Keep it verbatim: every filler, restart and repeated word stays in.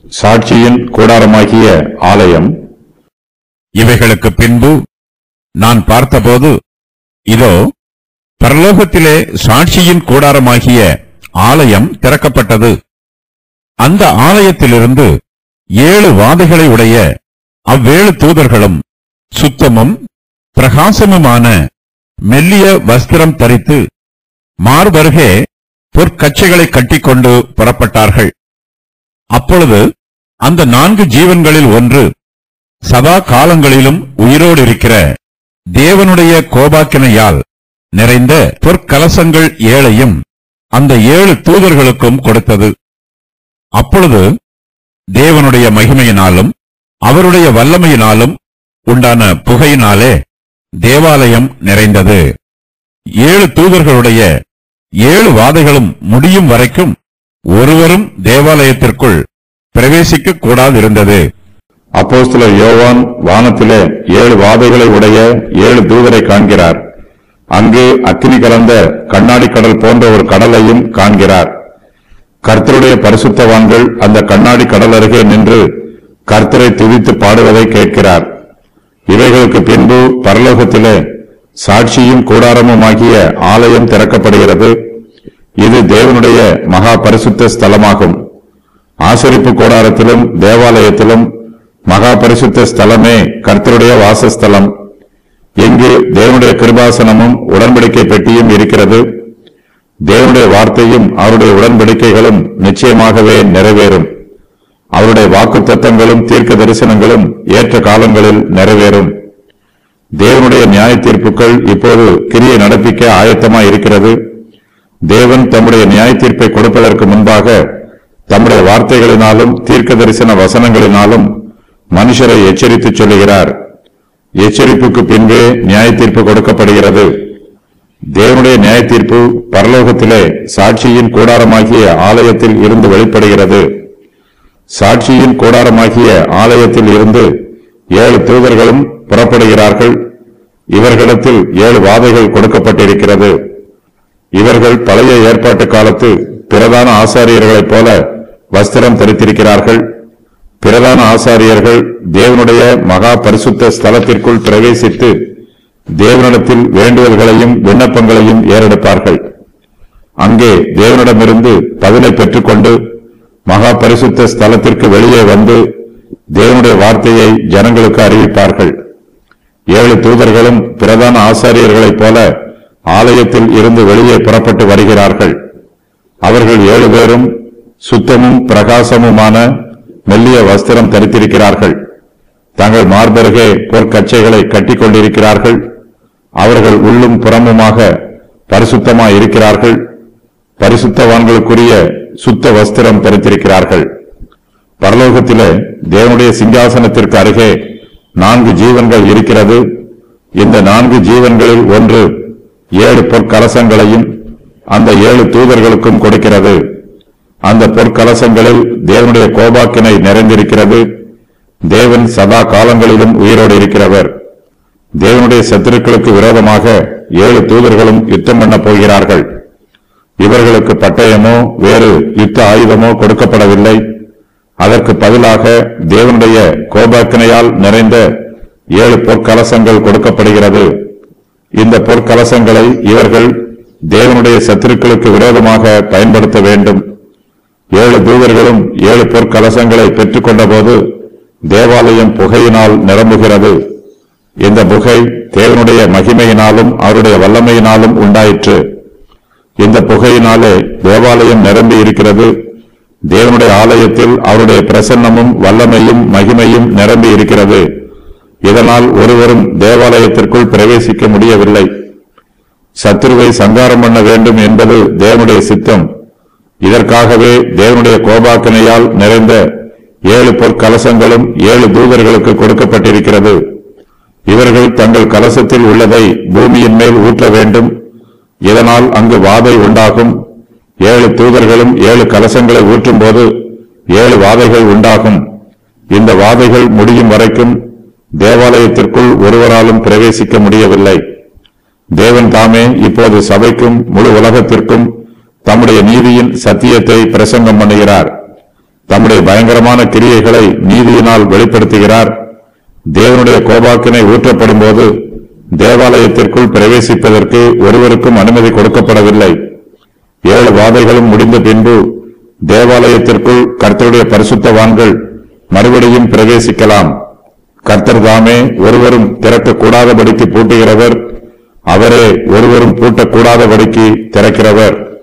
சாட்சியின் கூடாரமாகிய ஆலயம். இவைகளுக்கு பின்பு நான் பார்த்தபோது, இதோ பரலோகத்திலே சாட்சியின் கூடாரமாகிய ஆலயம் திறக்கப்பட்டது. அந்த ஆலயத்திலிருந்து ஏழு வாதைகளை உடைய அவ்வேழு தூதர்களும் சுத்தமும் பிரகாசமுமான மெல்லிய வஸ்திரம் தரித்து மார்பருகே பொற்கச்சைகளை கட்டிக்கொண்டு புறப்பட்டார்கள். அப்பொழுது அந்த நான்கு ஜீவன்களில் ஒன்று சதா காலங்களிலும் உயிரோடு இருக்கிற தேவனுடைய கோபாக்கினையால் நிறைந்த பொற்கலசங்கள் ஏழையும் அந்த ஏழு தூதர்களுக்கும் கொடுத்தது. அப்பொழுது தேவனுடைய மகிமையினாலும் அவருடைய வல்லமையினாலும் உண்டான புகையினாலே தேவாலயம் நிறைந்தது. ஏழு தூதர்களுடைய ஏழு வாதைகளும் முடியும் வரைக்கும் ஒருவரும் தேவாலயத்திற்குள் பிரவேசிக்க கூடாதிருந்தது. அப்போஸ்தலர் யோவான் வானத்திலே ஏழு வாதைகளை உடைய ஏழு தூதரை காண்கிறார். அங்கே அக்கினி கலந்த கண்ணாடி கடல் போன்ற ஒரு கடலையும் காண்கிறார். கர்த்தருடைய பரிசுத்தவான்கள் அந்த கண்ணாடி கடல் அருகே நின்று கர்த்தரை துதித்து பாடுவதை கேட்கிறார். இவைகளுக்கு பின்பு பரலோகத்திலே சாட்சியும் கூடாரமுமாகிய ஆலயம் திறக்கப்படுகிறது. இது தேவனுடைய மகா பரிசுத்த ஸ்தலமாகும். ஆசரிப்பு கூடாரத்திலும் தேவாலயத்திலும் மகா பரிசுத்த ஸ்தலமே கர்த்தருடைய வாசஸ்தலம். எங்கு தேவனுடைய கிருபாசனமும் உடன்படிக்கை பெட்டியும் இருக்கிறது. தேவனுடைய வார்த்தையும் அவருடைய உடன்படிக்கைகளும் நிச்சயமாகவே நிறைவேறும். அவருடைய வாக்குத்தத்தங்களும் தீர்க்க தரிசனங்களும் ஏற்ற காலங்களில் நிறைவேறும். தேவனுடைய நியாய தீர்ப்புகள் இப்போது கிரியை நடப்பிக்க ஆயத்தமாய் இருக்கிறது. தேவன் தம்முடைய நியாய தீர்ப்பை கொடுப்பதற்கு முன்பாக தம்முடைய வார்த்தைகளினாலும் தீர்க்க தரிசன வசனங்களினாலும் மனுஷரை எச்சரித்து சொல்லுகிறார். எச்சரிப்புக்கு பின்பே நியாய தீர்ப்பு கொடுக்கப்படுகிறது. தேவனுடைய நியாய தீர்ப்பு பரலோகத்திலே சாட்சியின் கூடாரமாகிய ஆலயத்தில் இருந்து வெளிப்படுகிறது. சாட்சியின் கூடாரமாகிய ஆலயத்தில் இருந்து ஏழு தூதர்களும் புறப்படுகிறார்கள். இவர்களிடத்தில் ஏழு வாதைகள் கொடுக்கப்பட்டிருக்கிறது. இவர்கள் பழைய ஏற்பாட்டு காலத்து பிரதான ஆசாரியர்களைப் போல வஸ்திரம் தரித்திருக்கிறார்கள். பிரதான ஆசாரியர்கள் தேவனுடைய மகா பரிசுத்த ஸ்தலத்திற்குள் பிரவேசித்து தேவனிடத்தில் வேண்டுதல்களையும் விண்ணப்பங்களையும் ஏறெடுப்பார்கள். அங்கே தேவனிடமிருந்து பதிலை பெற்றுக்கொண்டு மகா பரிசுத்த ஸ்தலத்திற்கு வெளியே வந்து தேவனுடைய வார்த்தையை ஜனங்களுக்கு அறிவிப்பார்கள். ஏழு தூதர்களும் பிரதான ஆசாரியர்களைப் போல ஆலயத்தில் இருந்து வெளியே புறப்பட்டு வருகிறார்கள். அவர்கள் ஏழு பேரும் சுத்தமும் பிரகாசமுமான மெல்லிய வஸ்திரம் தரித்திருக்கிறார்கள். தங்கள் மார்பருகே பொற்கச்சைகளை கட்டிக் கொண்டிருக்கிறார்கள். அவர்கள் உள்ளும் புறமுமாக பரிசுத்தமாய் இருக்கிறார்கள். பரிசுத்தவான்களுக்குரிய சுத்த வஸ்திரம் தரித்திருக்கிறார்கள். பரலோகத்திலே தேவனுடைய சிங்காசனத்திற்கு அருகே நான்கு ஜீவன்கள் இருக்கிறது. இந்த நான்கு ஜீவன்களில் ஒன்று ஏழு பொற்கலசங்களையும் அந்த ஏழு தூதர்களுக்கும் கொடுக்கிறது. அந்த பொற்கலசங்களில் தேவனுடைய கோபாக்கினை நிறைந்திருக்கிறது. தேவன் சதா காலங்களிலும் உயிரோடு இருக்கிறவர். தேவனுடைய சத்துருக்களுக்கு விரோதமாக ஏழு தூதர்களும் யுத்தம் பண்ண போகிறார்கள். இவர்களுக்கு பட்டயமோ வேறு யுத்த ஆயுதமோ கொடுக்கப்படவில்லை. அதற்கு பதிலாக தேவனுடைய கோபாக்கினையால் நிறைந்த ஏழு பொற்கலசங்கள் கொடுக்கப்படுகிறது. இந்த பொற்கலசங்களை இவர்கள் தேவனுடைய சத்துருக்களுக்கு விரோதமாக பயன்படுத்த வேண்டும். ஏழு தூதர்களும் ஏழு பொற்கலசங்களை பெற்றுக் கொண்ட போது தேவாலயம் புகையினால் நிரம்புகிறது. இந்த புகை தேவனுடைய மகிமையினாலும் அவருடைய வல்லமையினாலும் உண்டாயிற்று. இந்த புகையினாலே தேவாலயம் நிரம்பி இருக்கிறது. தேவனுடைய ஆலயத்தில் அவருடைய பிரசன்னமும் வல்லமையும் மகிமையும் நிரம்பி இருக்கிறது. இதனால் ஒருவரும் தேவாலயத்திற்குள் பிரவேசிக்க முடியவில்லை. சத்துருவை சங்காரம் பண்ண வேண்டும் என்பது தேவனுடைய சித்தம். இதற்காகவே தேவனுடைய கோபாக்கினையால் நிறைந்த ஏழு பொற்கலசங்களும் ஏழு தூதர்களுக்கு கொடுக்கப்பட்டிருக்கிறது. இவர்கள் தங்கள் கலசத்தில் உள்ளதை பூமியின் மேல் ஊற்ற வேண்டும். இதனால் அங்கு வாதை உண்டாகும். ஏழு தூதர்களும் ஏழு கலசங்களை ஊற்றும் போது ஏழு வாதைகள் உண்டாகும். இந்த வாதைகள் முடியும் வரைக்கும் தேவாலயத்திற்குள் ஒருவராலும் பிரவேசிக்க முடியவில்லை. தேவன் தாமே இப்போது சபைக்கும் முழு உலகத்திற்கும் தம்முடைய நீதியின் சத்தியத்தை பிரசங்கம் பண்ணுகிறார். தம்முடைய தம்முடைய பயங்கரமான கிரியைகளை நீதியினால் வெளிப்படுத்துகிறார். தேவனுடைய கோபாக்கினை ஊற்றப்படும் போது தேவாலயத்திற்குள் பிரவேசிப்பதற்கு ஒருவருக்கும் அனுமதி கொடுக்கப்படவில்லை. ஏழு வாதைகளும் முடிந்த பின்பு தேவாலயத்திற்குள் கர்த்தருடைய பரிசுத்தவான்கள் மறுபடியும் பிரவேசிக்கலாம். கர்த்தர் தாமே ஒருவரும் திறக்கக்கூடாதபடிக்கு பூட்டுகிறவர், அவரே ஒருவரும் பூட்டக்கூடாதபடிக்கு திறக்கிறவர்.